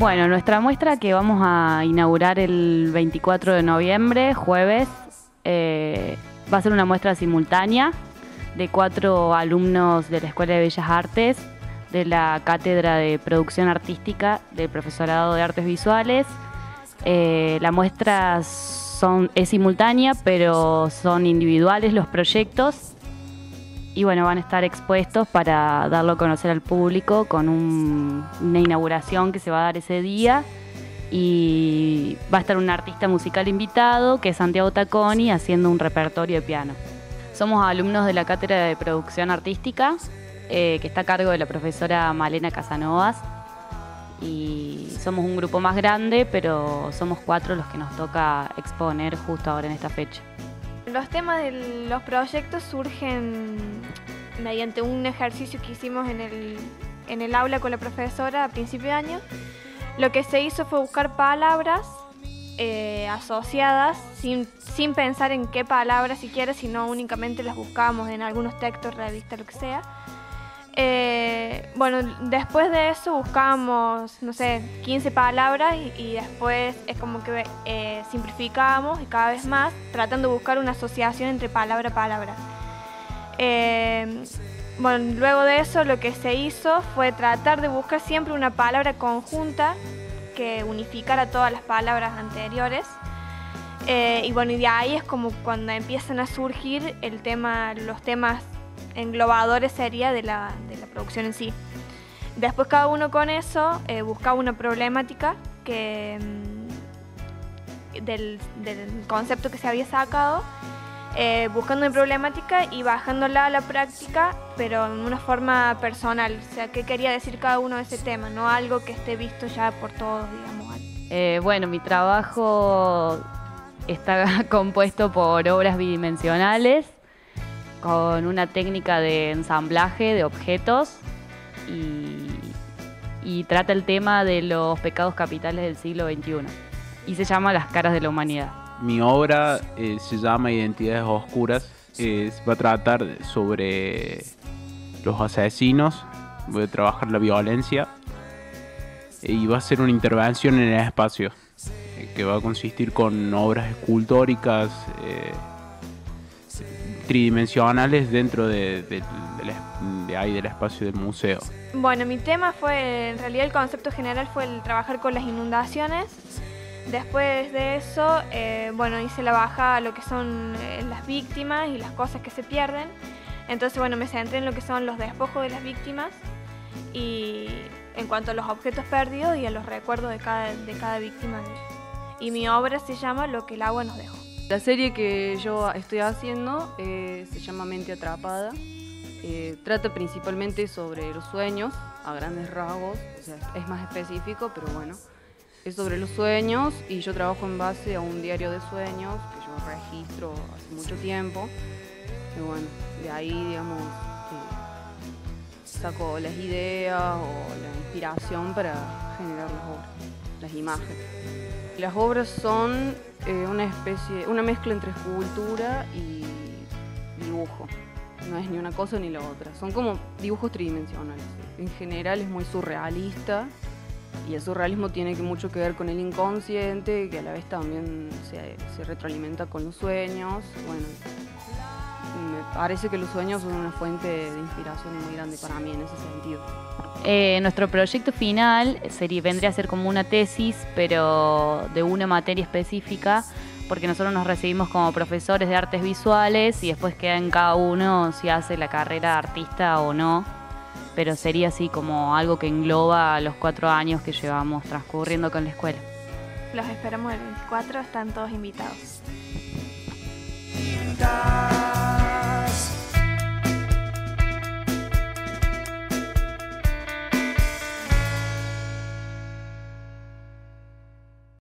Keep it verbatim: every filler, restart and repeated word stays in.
Bueno, nuestra muestra que vamos a inaugurar el veinticuatro de noviembre, jueves, eh, va a ser una muestra simultánea de cuatro alumnos de la Escuela de Bellas Artes, de la Cátedra de Producción Artística del Profesorado de Artes Visuales. Eh, la muestra son, es simultánea, pero son individuales los proyectos. Y bueno, van a estar expuestos para darlo a conocer al público con un, una inauguración que se va a dar ese día. Y va a estar un artista musical invitado, que es Santiago Tacconi, haciendo un repertorio de piano. Somos alumnos de la Cátedra de Producción Artística, eh, que está a cargo de la profesora Malena Casanovas. Y somos un grupo más grande, pero somos cuatro los que nos toca exponer justo ahora en esta fecha. Los temas de los proyectos surgen mediante un ejercicio que hicimos en el, en el aula con la profesora a principio de año. Lo que se hizo fue buscar palabras eh, asociadas sin, sin pensar en qué palabras siquiera, sino únicamente las buscábamos en algunos textos, revistas, lo que sea. Eh, bueno, después de eso buscábamos, no sé, quince palabras y, y después es como que eh, simplificábamos y cada vez más tratando de buscar una asociación entre palabra a palabra. Eh, bueno, luego de eso lo que se hizo fue tratar de buscar siempre una palabra conjunta que unificara todas las palabras anteriores. Eh, y bueno, y de ahí es como cuando empiezan a surgir el tema, los temas englobadores sería de la, de la producción en sí. Después cada uno con eso eh, buscaba una problemática que, mm, del, del concepto que se había sacado, eh, buscando una problemática y bajándola a la práctica, pero en una forma personal. O sea, qué quería decir cada uno de ese tema, no algo que esté visto ya por todos, digamos. Eh, bueno, mi trabajo está compuesto por obras bidimensionales, con una técnica de ensamblaje de objetos y, y trata el tema de los pecados capitales del siglo veintiuno y se llama Las caras de la humanidad. Mi obra eh, se llama Identidades Oscuras, eh, va a tratar sobre los asesinos, voy a trabajar la violencia y va a ser una intervención en el espacio eh, que va a consistir con obras escultóricas, eh, tridimensionales dentro de, de, de, de ahí del espacio del museo. Bueno, mi tema fue, en realidad el concepto general fue el trabajar con las inundaciones. Después de eso, eh, bueno, hice la bajada a lo que son eh, las víctimas y las cosas que se pierden. Entonces, bueno, me centré en lo que son los despojos de las víctimas y en cuanto a los objetos perdidos y a los recuerdos de cada, de cada víctima. Y mi obra se llama Lo que el agua nos dejó. La serie que yo estoy haciendo eh, se llama Mente Atrapada. Eh, trata principalmente sobre los sueños, a grandes rasgos, o sea, es más específico, pero bueno. Es sobre los sueños y yo trabajo en base a un diario de sueños que yo registro hace mucho tiempo. Y bueno, de ahí, digamos, eh, saco las ideas o la inspiración para generar las obras, las imágenes. Las obras son eh, una especie, una mezcla entre escultura y dibujo. No es ni una cosa ni la otra. Son como dibujos tridimensionales. En general es muy surrealista y el surrealismo tiene que mucho que ver con el inconsciente, que a la vez también se, se retroalimenta con los sueños. Bueno, me parece que los sueños son una fuente de inspiración muy grande para mí en ese sentido. Eh, nuestro proyecto final sería, vendría a ser como una tesis, pero de una materia específica, porque nosotros nos recibimos como profesores de artes visuales y después queda en cada uno si hace la carrera de artista o no, pero sería así como algo que engloba los cuatro años que llevamos transcurriendo con la escuela. Los esperamos el veinticuatro, están todos invitados.